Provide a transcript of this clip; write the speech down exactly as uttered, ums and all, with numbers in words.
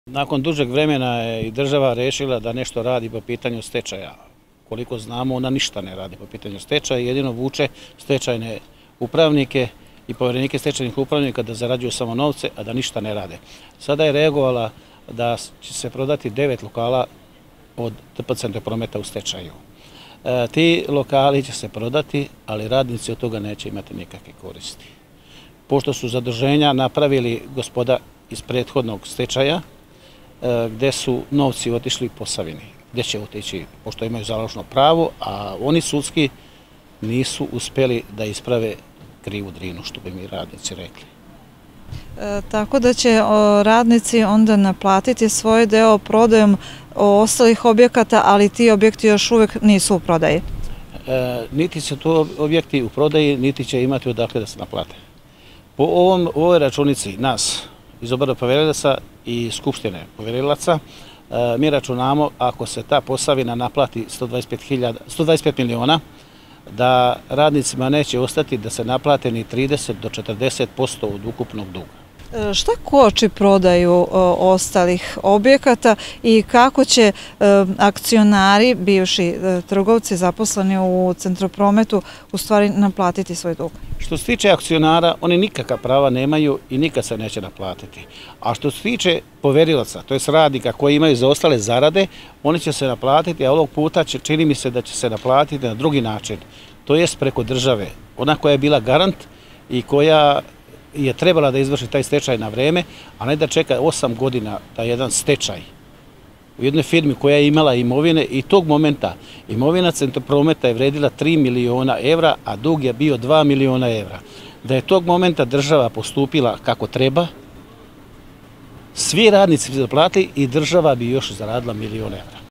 Nakon dužeg vremena je i država rešila da nešto radi po pitanju stečaja. Koliko znamo, ona ništa ne radi po pitanju stečaja, jedino vuče stečajne upravnike i povjerenike stečajnih upravnika da zarađuju samo novce, a da ništa ne rade. Sada je reagovala da će se prodati devet lokala od T P Centroprometa u stečaju. E, ti lokali će se prodati, ali radnici od toga neće imati nikakve koristi. Pošto su zaduženja napravili gospoda iz prethodnog stečaja, gde su novci otišli po Savini, gde će otići, pošto imaju založno pravo, a oni sudski nisu uspeli da isprave krivu Drinu, što bi mi radnici rekli. E, tako da će o, radnici onda naplatiti svoj deo prodajom ostalih objekata, ali ti objekti još uvek nisu u prodaji. E, niti su to objekti u prodaji, niti će imati odakle da se naplate. Po ovom, ovoj računici nas iz oboru povjerilaca i Skupštine povjerilaca, mi računamo ako se ta Posavina naplati sto dvadeset pet miliona, da radnicima neće ostati da se naplate ni trideset do četrdeset posto od ukupnog duga. Šta koči prodaju ostalih objekata i kako će akcionari, bivši trgovci zaposleni u Centroprometu, u stvari naplatiti svoj dug? Što se tiče akcionara, oni nikakva prava nemaju i nikad se neće naplatiti. A što se tiče poverilaca, to je radnika koji imaju zaostale zarade, oni će se naplatiti, a ovog puta će, čini mi se da će se naplatiti na drugi način. To jest preko države. Ona koja je bila garant i koja je trebala da izvrši taj stečaj na vreme, a ne da čeka osam godina da jedan stečaj u jednoj firmi koja je imala imovine i tog momenta imovina Centroprometa je vredila tri miliona evra, a dug je bio dva miliona evra. Da je tog momenta država postupila kako treba, svi radnici bi zaplatili i država bi još zaradila milion evra.